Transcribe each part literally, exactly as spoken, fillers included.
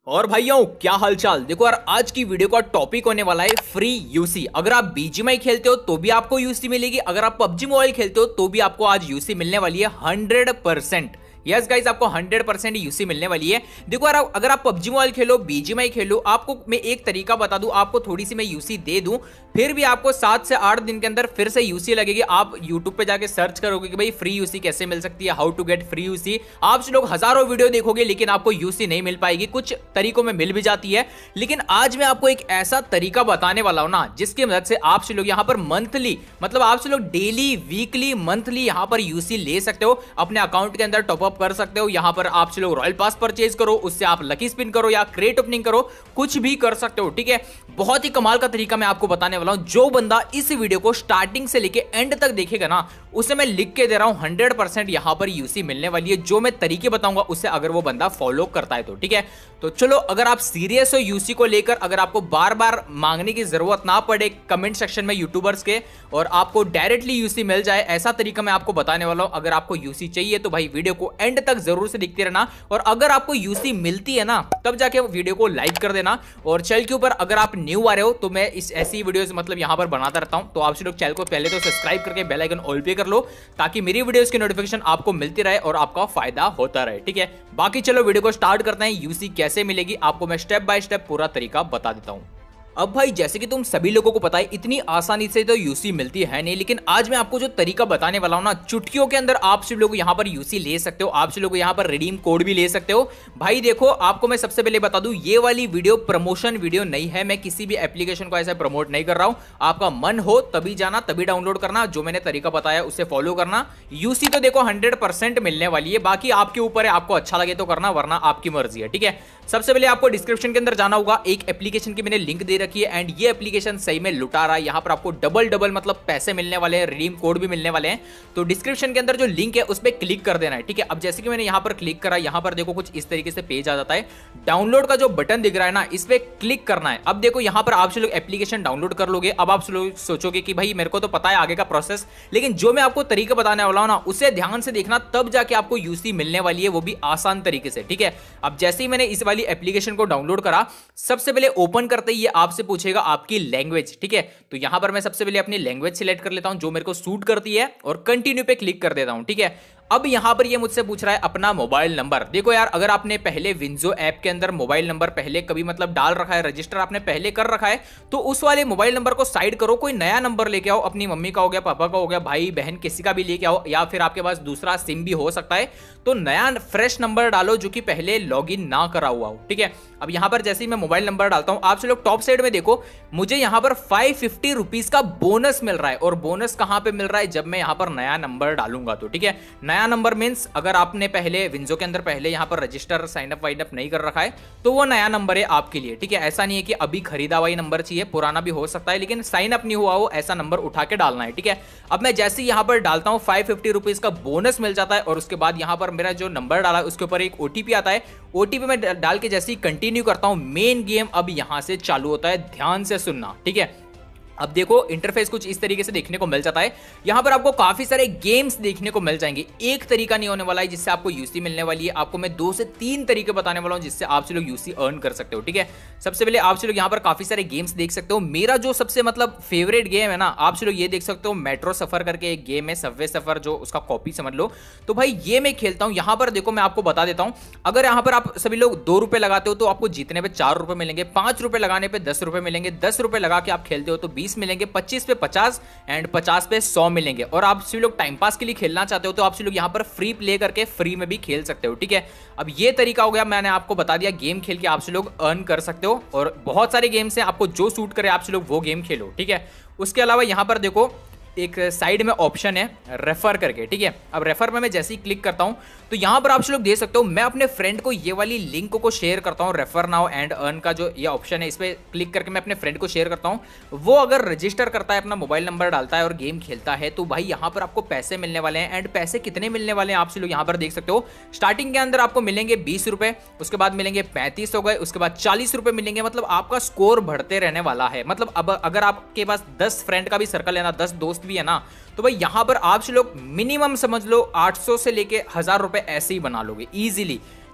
और भाइयों क्या हालचाल। देखो यार, आज की वीडियो का टॉपिक होने वाला है फ्री यूसी। अगर आप बीजीएमआई खेलते हो तो भी आपको यूसी मिलेगी, अगर आप पबजी मोबाइल खेलते हो तो भी आपको आज यूसी मिलने वाली है हंड्रेड परसेंट। यस गाइस, आपको हंड्रेड परसेंट यूसी मिलने वाली है। देखो यार, अगर आप पबजी मोबाइल खेलो, बीजीएमआई खेलो, आपको मैं एक तरीका बता दूं, आपको थोड़ी सी मैं यूसी दे दूं, फिर भी आपको सात से आठ दिन के अंदर फिर से यूसी लगेगी। आप यूट्यूब पे जाके सर्च करोगे कि भाई फ्री यूसी कैसे मिल सकती है, how to get free UC. आप लोग हजारों वीडियो देखोगे लेकिन आपको यूसी नहीं मिल पाएगी। कुछ तरीकों में मिल भी जाती है, लेकिन आज मैं आपको एक ऐसा तरीका बताने वाला हूं ना, जिसकी मदद से आप लोग यहाँ पर मंथली, मतलब आप लोग डेली, वीकली, मंथली यहाँ पर यूसी ले सकते हो, अपने अकाउंट के अंदर टॉपअप कर सकते हो। यहाँ पर आप लोग रॉयल पास परचेज करो, उससे आप लकी स्पिन करो या क्रेट ओपनिंग करो, कुछ भी कर सकते हो। ठीक है, बहुत ही कमाल का तरीका मैं आपको बताने वाला हूं। जो बंदा इस वीडियो को स्टार्टिंग से लेके एंड तक देखेगा ना, उसे मैं लिख के दे रहा हूं हंड्रेड परसेंट यहां पर यूसी मिलने वाली है। जो मैं तरीके बताऊंगा उससे अगर वो बंदा फॉलो करता है तो। ठीक है, तो चलो, अगर आप सीरियस हो यूसी को लेकर, अगर आपको बार बार मांगने की जरूरत ना पड़े कमेंट सेक्शन में यूट्यूबर्स के, और आपको डायरेक्टली यूसी मिल जाए, ऐसा तरीका मैं आपको बताने वाला हूं। अगर आपको यूसी चाहिए तो भाई वीडियो को एंड तक जरूर से देखते रहना, और अगर आपको यूसी मिलती है ना, तब जाके वीडियो को लाइक कर देना। और चैनल के ऊपर अगर आप न्यू आ रहे हो तो मैं इस ऐसी वीडियोस मतलब यहां पर बनाता रहता हूं, तो आप लोग चैनल को पहले तो सब्सक्राइब करके बेल आइकन ऑल पे कर लो, ताकि मेरी वीडियोस की नोटिफिकेशन आपको मिलती रहे और आपका फायदा होता रहे। ठीक है, बाकी चलो वीडियो को स्टार्ट करते हैं। यूसी कैसे मिलेगी आपको मैं स्टेप बाय स्टेप पूरा तरीका बता देता हूं। अब भाई, जैसे कि तुम सभी लोगों को पता है, इतनी आसानी से तो यूसी मिलती है नहीं, लेकिन आज मैं आपको जो तरीका बताने वाला हूं ना, चुटकियों के अंदर आप सब लोग यहां पर यूसी ले सकते हो, आप सब लोग यहां पर रिडीम कोड भी ले सकते हो। भाई देखो, आपको मैं सबसे पहले बता दूं, ये वाली वीडियो प्रमोशन वीडियो नहीं है, मैं किसी भी एप्लीकेशन को ऐसा प्रमोट नहीं कर रहा हूं। आपका मन हो तभी जाना, तभी डाउनलोड करना, जो मैंने तरीका बताया उससे फॉलो करना। यूसी तो देखो हंड्रेड परसेंट मिलने वाली है, बाकी आपके ऊपर है, आपको अच्छा लगे तो करना, वरना आपकी मर्जी है। ठीक है, सबसे पहले आपको डिस्क्रिप्शन के अंदर जाना होगा, एक एप्लीकेशन की मैंने लिंक दे रखी है, एंड ये एप्लीकेशन सही में लुटा रहा है। यहां पर आपको डबल डबल मतलब पैसे मिलने वाले हैं, रिडीम कोड भी मिलने वाले हैं। तो डिस्क्रिप्शन के अंदर जो लिंक है उस पर क्लिक कर देना है। ठीक है, अब जैसे कि मैंने यहां पर क्लिक करा, यहां पर देखो कुछ इस तरीके से पेज आ जाता है। डाउनलोड का जो बटन दिख रहा है ना, इस पे क्लिक करना है। अब देखो यहां पर आप लोग एप्लीकेशन डाउनलोड कर लोगे। अब आप लोग सोचोगे कि भाई मेरे को तो पता है आगे का प्रोसेस, लेकिन जो मैं आपको तरीका बताने वाला हूं ना, उसे ध्यान से देखना, तब जाके आपको यूसी मिलने वाली है, वो भी आसान तरीके से। ठीक है, अब जैसे ही मैंने इस वाली एप्लीकेशन को डाउनलोड करा, सबसे पहले ओपन करते ही ये आपसे पूछेगा आपकी लैंग्वेज। ठीक है, तो यहां पर मैं सबसे पहले अपनी लैंग्वेज सिलेक्ट कर लेता हूं जो मेरे को सूट करती है, और कंटिन्यू पे क्लिक कर देता हूं। ठीक है, अब यहां पर ये मुझसे पूछ रहा है अपना मोबाइल नंबर। देखो यार, अगर आपने पहले विंजो ऐप के अंदर मोबाइल नंबर पहले कभी मतलब डाल रखा है, रजिस्टर आपने पहले कर रखा है, तो उस वाले मोबाइल नंबर को साइड करो, कोई नया नंबर लेके आओ, अपनी मम्मी का हो गया, पापा का हो गया, भाई बहन किसी का भी लेके आओ, या फिर आपके पास दूसरा सिम भी हो सकता है, तो नया फ्रेश नंबर डालो जो कि पहले लॉगिन ना करा हुआ हो। ठीक है, अब यहां पर जैसे ही मैं मोबाइल नंबर डालता हूं, आप लोग टॉप साइड में देखो, मुझे यहां पर फाइव फिफ्टी रुपीज का बोनस मिल रहा है। और बोनस कहां पे मिल रहा है? जब मैं यहां पर नया नंबर डालूंगा तो। ठीक है, नया नंबर मींस अगर आपने पहले विंजो के अंदर पहले यहां पर रजिस्टर साइन अप वाइन अप नहीं कर रखा है, तो वो नया नंबर है आपके लिए। ठीक है, ऐसा नहीं है कि अभी खरीदा हुआ नंबर चाहिए, पुराना भी हो सकता है, लेकिन साइन अप नहीं हुआ हो ऐसा नंबर उठा के डालना है। ठीक है, अब मैं जैसे यहां पर डालता हूं, फाइव फिफ्टी रुपीज का बोनस मिल जाता है, और उसके बाद यहां पर मेरा जो नंबर डाला है उसके ऊपर एक ओटीपी आता है। ओटीपी में डाल के जैसे ही कंटिन्यू करता हूं, मेन गेम अब यहां से चालू होता है। ध्यान से सुनना। ठीक है, अब देखो इंटरफेस कुछ इस तरीके से देखने को मिल जाता है। यहां पर आपको काफी सारे गेम्स देखने को मिल जाएंगे। एक तरीका नहीं होने वाला है जिससे आपको यूसी मिलने वाली है, आपको मैं दो से तीन तरीके बताने वाला हूं जिससे आप लोग यूसी अर्न कर सकते हो। ठीक है, सबसे पहले आप लोग यहां पर काफी सारे गेम्स देख सकते हो। मेरा जो सबसे मतलब फेवरेट गेम है ना, आप लोग ये देख सकते हो, मेट्रो सफर करके एक गेम है, सबवे सफर, जो उसका कॉपी समझ लो। तो भाई ये मैं खेलता हूं। यहां पर देखो मैं आपको बता देता हूं, अगर यहां पर आप सभी लोग दो रुपए लगाते हो तो आपको जीतने पे चार रुपए मिलेंगे, पांच रुपए लगाने पे दस रुपए मिलेंगे, दस रुपए लगा के आप खेलते हो तो बीस मिलेंगे, पच्चीस पे पचास एंड पचास पे सौ मिलेंगे। और आप सभी लोग टाइम पास के लिए खेलना चाहते हो तो आप सभी लोग यहां पर फ्री प्ले करके फ्री में भी खेल सकते हो। ठीक है, अब ये तरीका हो गया, मैंने आपको बता दिया, गेम खेल के आप सभी लोग अर्न कर सकते हो, और बहुत सारे गेम्स हैं, आपको जो सूट करे आप सभी लोग वो गेम खेलो। ठीक है, उसके अलावा यहां पर देखो एक साइड में ऑप्शन है रेफर करके। ठीक है, अब रेफर में मैं जैसे ही क्लिक करता हूं तो यहां पर आप लोग देख सकते हो, मैं अपने फ्रेंड को ये वाली लिंक को शेयर करता हूं। रेफर नाउ एंड अर्न का जो ये ऑप्शन है, इस पर क्लिक करके मैं अपने फ्रेंड को शेयर करता हूं। वो अगर रजिस्टर करता है, अपना मोबाइल नंबर डालता है और गेम खेलता है, तो भाई यहां पर आपको पैसे मिलने वाले हैं। एंड पैसे कितने मिलने वाले हैं आप लोग यहां पर देख सकते हो। स्टार्टिंग के अंदर आपको मिलेंगे बीस रुपए, उसके बाद मिलेंगे पैंतीस हो गए, उसके बाद चालीस रुपए मिलेंगे। मतलब आपका स्कोर बढ़ते रहने वाला है। मतलब अब अगर आपके पास दस फ्रेंड का भी सर्कल है ना, दस दोस्त भी है ना, तो भाई यहां पर आप लोग मिनिमम समझ लो आठ सौ से लेके हजार रुपए ऐसे ही बना लोगे इजीली। तो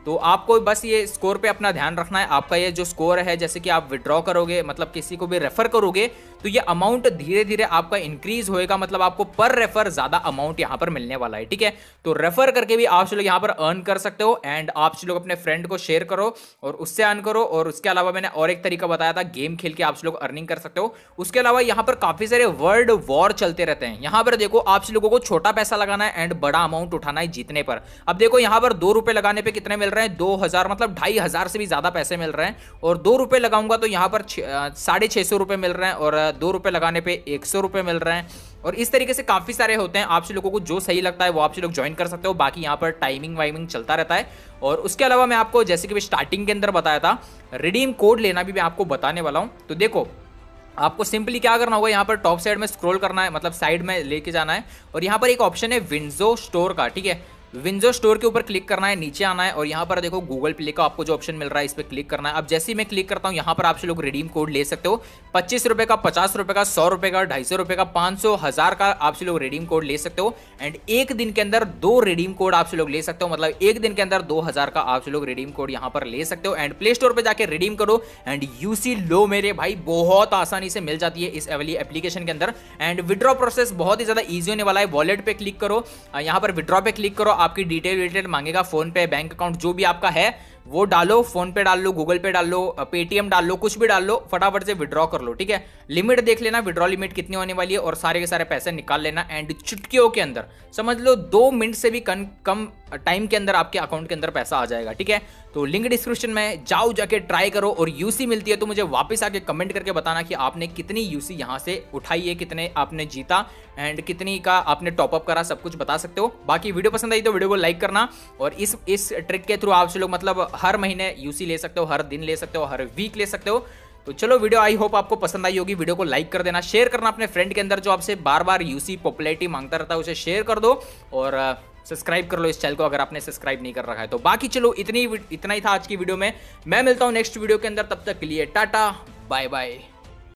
तो आपको बस ये स्कोर पे अपना ध्यान रखना है। आपका ये जो स्कोर है, जैसे कि आप विड्रॉ करोगे, मतलब किसी को भी रेफर करोगे, तो ये अमाउंट धीरे धीरे आपका इंक्रीज होएगा, मतलब आपको पर रेफर ज्यादा अमाउंट यहाँ पर मिलने वाला है, ठीक है। तो रेफर करके भी आप लोग यहाँ पर अर्न कर सकते हो एंड आप लोग अपने फ्रेंड को शेयर करो और उससे अर्न करो। और उसके अलावा मैंने और एक तरीका बताया था, गेम खेल के आप लोग अर्निंग कर सकते हो। उसके अलावा यहाँ पर काफी सारे वर्ल्ड वॉर चलते रहते हैं। यहाँ पर देखो आप लोगों को छोटा पैसा लगाना है एंड बड़ा अमाउंट उठाना है जीतने पर। अब देखो यहाँ पर दो रुपए लगाने पे कितने मिल रहे हैं, दो हजार मतलब ढाई हजार से भी ज्यादा पैसे मिल रहे हैं। और दो रुपए लगाऊंगा तो यहाँ पर साढ़े छह सौ रुपए मिल रहे हैं और दो रुपए लगाने पे एक सौ रुपए मिल रहे हैं। और इस तरीके से काफी सारे होते हैं। आप लोगों को जो सही लगता है वो आप लोग ज्वाइन कर सकते हो। बाकी यहाँ पर टाइमिंग वाइमिंग चलता रहता है। और उसके अलावा मैं आपको जैसे कि स्टार्टिंग के अंदर बताया था, रिडीम कोड लेना भी मैं आपको बताने वाला हूं। तो देखो आपको सिंपली क्या करना होगा, यहाँ पर टॉप साइड में स्क्रॉल करना है, मतलब साइड में लेके जाना है और यहाँ पर एक ऑप्शन है विंडो स्टोर का, ठीक है। विंडो स्टोर के ऊपर क्लिक करना है, नीचे आना है और यहाँ पर देखो गूगल प्ले का आपको जो ऑप्शन मिल रहा है इस पर क्लिक करना है। अब जैसे ही मैं क्लिक करता हूँ यहाँ पर आप लोग रिडीम कोड ले सकते हो। पच्चीस रुपए का, पचास रुपए का, सौ रुपए का, ढाई सौ रुपए का, पाँच सौ, हजार का आप लोग रिडीम कोड ले सकते हो। एंड एक दिन के अंदर दो रिडीम कोड आप लोग ले सकते हो, मतलब एक दिन के अंदर दो हजार का आप लोग रिडीम कोड यहाँ पर ले सकते हो। एंड प्ले स्टोर पर जाकर रिडीम करो एंड यूसी लो मेरे भाई, बहुत आसानी से मिल जाती है इस वाली एप्लीकेशन के अंदर। एंड विड्रॉ प्रोसेस बहुत ही ज्यादा ईजी होने वाला है। वॉलेट पे क्लिक करो, यहाँ पर विड्रॉ पे क्लिक करो, आपकी डिटेल मांगेगा, फोन पे, बैंक अकाउंट जो भी आपका है वो डालो, फोन पे डाल लो, गूगल पे डाल लो, पेटीएम डाल लो, कुछ भी डाल लो, फटाफट से विड्रॉ कर लो, ठीक है। लिमिट देख लेना, विड्रॉ लिमिट कितनी होने वाली है और सारे के सारे पैसे निकाल लेना। एंड चुटकियों के अंदर, समझ लो दो मिनट से भी कम कम टाइम के अंदर आपके अकाउंट के अंदर पैसा आ जाएगा, ठीक है। तो लिंक डिस्क्रिप्शन में जाओ, जाके ट्राई करो और यूसी मिलती है तो मुझे वापस आके कमेंट करके बताना कि आपने कितनी यूसी यहां से उठाई है, कितने आपने जीता एंड कितनी का आपने टॉपअप करा, सब कुछ बता सकते हो। बाकी वीडियो पसंद आई तो वीडियो को लाइक करना और इस इस ट्रिक के थ्रू आप लोग मतलब हर महीने यूसी ले सकते हो, हर दिन ले सकते हो, हर वीक ले सकते हो। तो चलो वीडियो आई होप आपको पसंद आई होगी। वीडियो को लाइक कर देना, शेयर करना अपने फ्रेंड के अंदर जो आपसे बार बार यूसी पॉपुलैरिटी मांगता रहता है, उसे शेयर कर दो और सब्सक्राइब कर लो इस चैनल को अगर आपने सब्सक्राइब नहीं कर रखा है तो। बाकी चलो इतनी इतना ही था आज की वीडियो में। मैं मिलता हूं नेक्स्ट वीडियो के अंदर, तब तक के लिए टाटा बाय बाय।